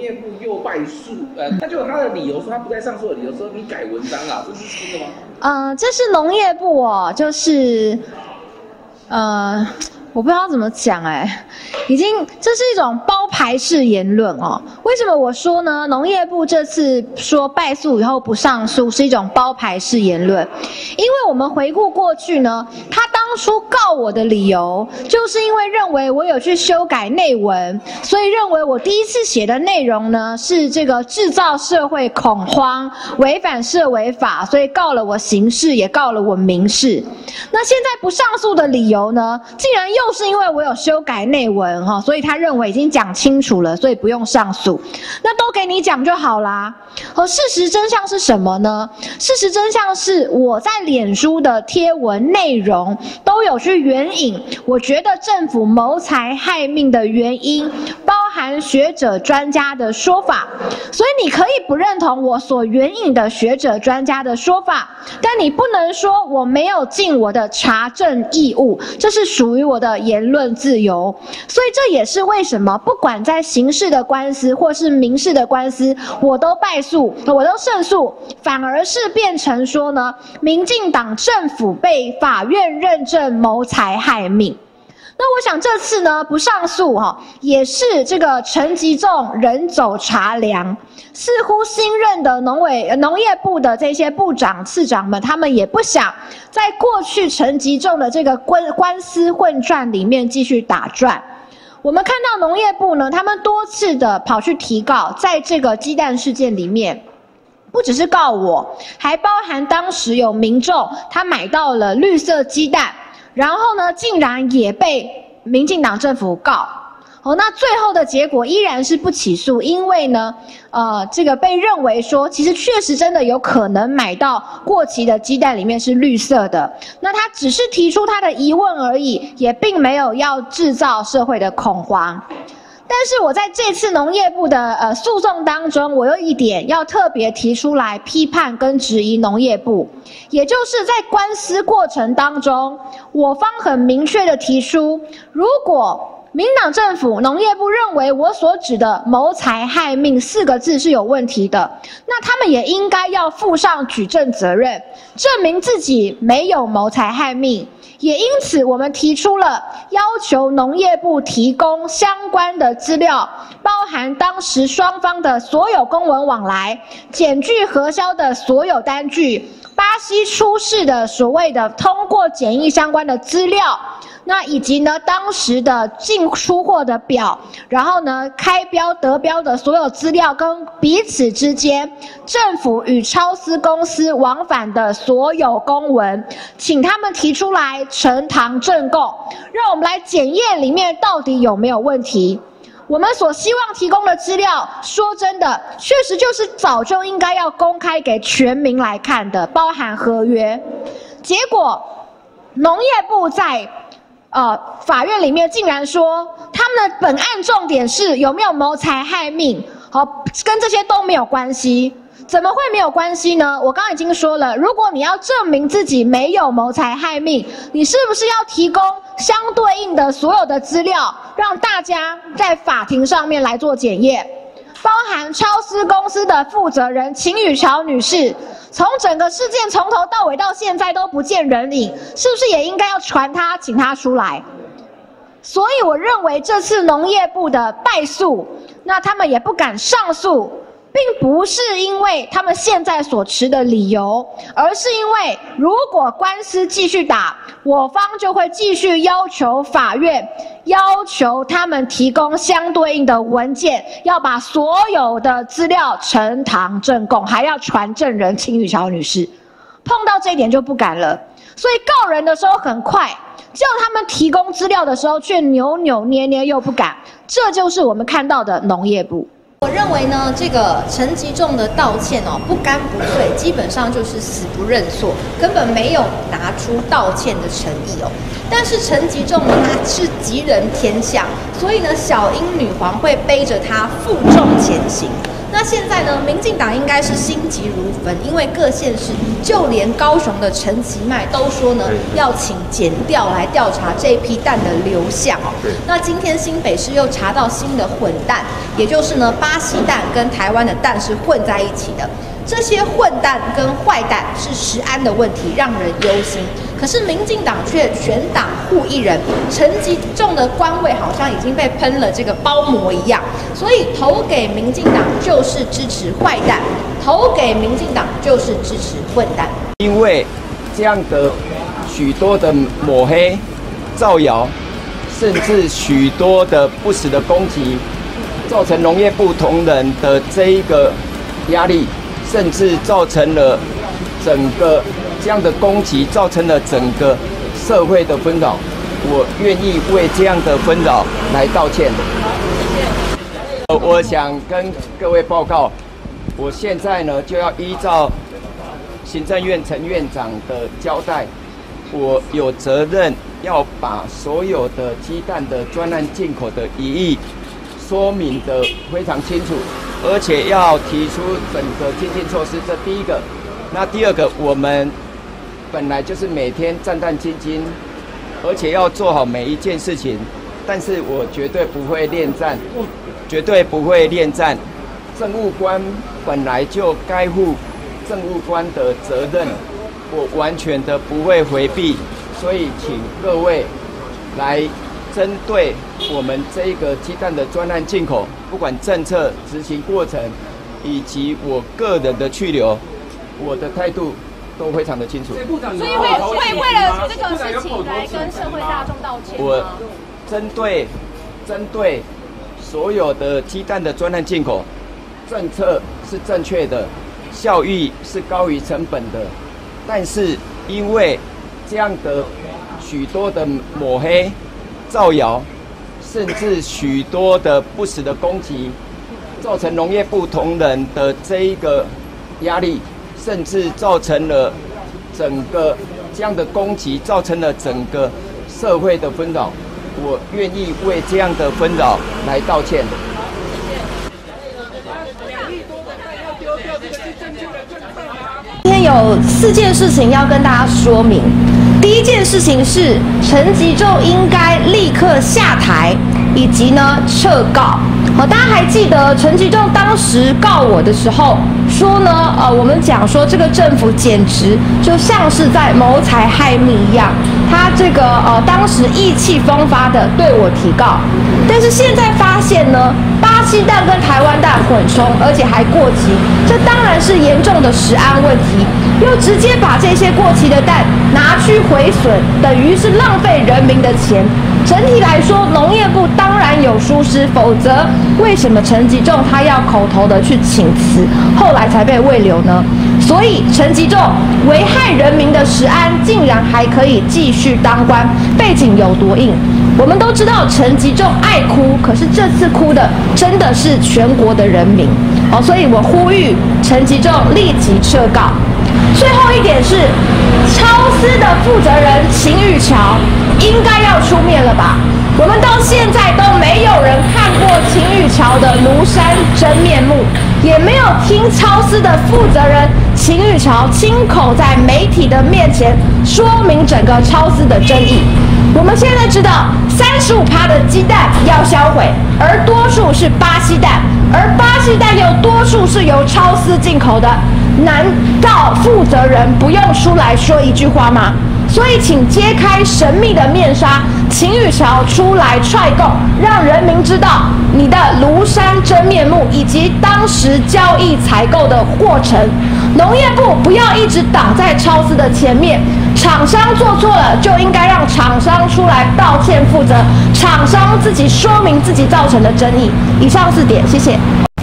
业部又败诉，他就有他的理由说他不再上诉的理由，说你改文章啦，这是真的吗？ 这是农业部哦，就是我不知道怎么讲这是一种包牌式言论哦。为什么我说呢？农业部这次说败诉以后不上诉是一种包牌式言论，因为我们回顾过去呢，他当初告我的理由就是因为认为我有去修改内文，所以认为我第一次写的内容呢是这个制造社会恐慌，违反社维法，所以告了我刑事也告了我民事。那现在不上诉的理由呢，竟然又是因为我有修改内文哈，所以他认为已经讲清楚了，所以不用上诉。那都给你讲就好啦。事实真相是什么呢？事实真相是我在脸书的贴文内容都有去援引，我觉得政府谋财害命的原因，包含学者专家的说法。所以你可以不认同我所援引的学者专家的说法，但你不能说我没有尽我的查证义务，这是属于我的言论自由。所以这也是为什么不管在刑事的官司或是民事的官司，我都败诉，我都胜诉，反而是变成说呢，民进党政府被法院认证谋财害命。那我想这次呢不上诉也是这个陈吉仲人走茶凉，似乎新任的农业部的这些部长次长们，他们也不想在过去陈吉仲的这个官司混战里面继续打转。我们看到农业部呢，他们多次的跑去提告，在这个鸡蛋事件里面，不只是告我，还包含当时有民众他买到了绿色鸡蛋，然后呢，竟然也被民进党政府告。那最后的结果依然是不起诉，因为呢，这个被认为说，其实确实真的有可能买到过期的鸡蛋里面是绿色的。那他只是提出他的疑问而已，也并没有要制造社会的恐慌。但是我在这次农业部的诉讼当中，我有一点要特别提出来批判跟质疑农业部，也就是在官司过程当中，我方很明确的提出，如果民党政府农业部认为我所指的谋财害命4个字是有问题的，那他们也应该要负上举证责任，证明自己没有谋财害命。也因此我们提出了要求农业部提供相关的资料，包含当时双方的所有公文往来，检具核销的所有单据，巴西出示的所谓的通过检疫相关的资料，那以及呢当时的进出货的表，然后呢开标得标的所有资料跟彼此之间政府与超私公司往返的所有公文，请他们提出来呈堂证供，让我们来检验里面到底有没有问题。我们所希望提供的资料，说真的，确实就是早就应该要公开给全民来看的，包含合约。结果农业部在法院里面竟然说，他们的本案重点是有没有谋财害命，跟这些都没有关系。怎么会没有关系呢？我刚刚已经说了，如果你要证明自己没有谋财害命，你是不是要提供相对应的所有的资料，让大家在法庭上面来做检验？包含超私公司的负责人秦雨乔女士，从整个事件从头到尾到现在都不见人影，是不是也应该要传她，请她出来？所以我认为这次农业部的败诉，那他们也不敢上诉，并不是因为他们现在所持的理由，而是因为如果官司继续打，我方就会继续要求法院，要求他们提供相对应的文件，要把所有的资料呈堂证供，还要传证人秦雨乔女士。碰到这一点就不敢了，所以告人的时候很快，叫他们提供资料的时候却扭扭捏捏又不敢，这就是我们看到的农业部。 我认为呢，这个陈吉仲的道歉不干不脆，基本上就是死不认错，根本没有拿出道歉的诚意但是陈吉仲呢，他是吉人天相，所以呢，小英女皇会背着他负重前行。 那现在呢，民进党应该是心急如焚，因为各县市，就连高雄的陈其迈都说呢，要请检调来调查这一批蛋的流向哦。那今天新北市又查到新的混蛋，也就是呢，巴西蛋跟台湾的蛋是混在一起的。这些混蛋跟坏蛋是食安的问题，让人忧心。可是民进党却全党护一人，陈吉仲的官位好像已经被喷了这个包膜一样，所以投给民进党就是支持坏蛋，投给民进党就是支持混蛋。 因为这样的许多的抹黑、造谣，甚至许多的不实的攻击，造成农业部同仁的这一个压力。甚至造成了整个这样的攻击，造成了整个社会的纷扰。我愿意为这样的纷扰来道歉。我想跟各位报告，我现在呢就要依照行政院陈院长的交代，我有责任要把所有的鸡蛋的专案进口的疑义说明得非常清楚。而且要提出整个经济措施，这第一个。那第二个，我们本来就是每天战战兢兢，而且要做好每一件事情。但是我绝对不会恋战，绝对不会恋战。政务官本来就该负政务官的责任，我完全的不会回避。所以，请各位来针对我们这个鸡蛋的专案进口，不管政策执行过程，以及我个人的去留，我的态度都非常的清楚。 所以会为了这个事情来跟社会大众道歉吗？ 我针对所有的鸡蛋的专案进口，政策是正确的，效益是高于成本的，但是因为这样的许多的抹黑、造谣，甚至许多的不实的攻击，造成农业部同仁的这一个压力，甚至造成了整个这样的攻击，造成了整个社会的纷扰。我愿意为这样的纷扰来道歉。 今天有4件事情要跟大家说明。第一件事情是陈吉仲应该立刻下台，以及呢撤告。大家还记得陈吉仲当时告我的时候说呢，我们讲说这个政府简直就像是在谋财害命一样，他这个当时意气风发的对我提告，但是现在发现呢，巴西蛋跟台湾蛋混充，而且还过期，这当然是严重的食安问题。又直接把这些过期的蛋拿去毁损，等于是浪费人民的钱。整体来说，农业部当然有疏失，否则为什么陈吉仲他要口头的去请辞，后来才被慰留呢？所以陈吉仲危害人民的食安，竟然还可以继续当官，背景有多硬？我们都知道陈吉仲爱哭，可是这次哭的真的是全国的人民哦，所以我呼吁陈吉仲立即撤告。最后一点是，超司的负责人秦宇桥应该要出面了吧？我们到现在都没有人看过秦宇桥的庐山真面目，也没有听超司的负责人秦宇桥亲口在媒体的面前说明整个超司的争议。我们现在知道，35%的鸡蛋要销毁，而多数是巴西蛋，而巴西蛋又多数是由超司进口的。难道负责人不用出来说一句话吗？所以请揭开神秘的面纱，秦宇桥出来踹供，让人民知道你的庐山真面目，以及当时交易采购的过程。农业部不要一直挡在超司的前面，厂商做错了就应该让厂商出来道歉负责，厂商自己说明自己造成的争议。以上4点，谢谢。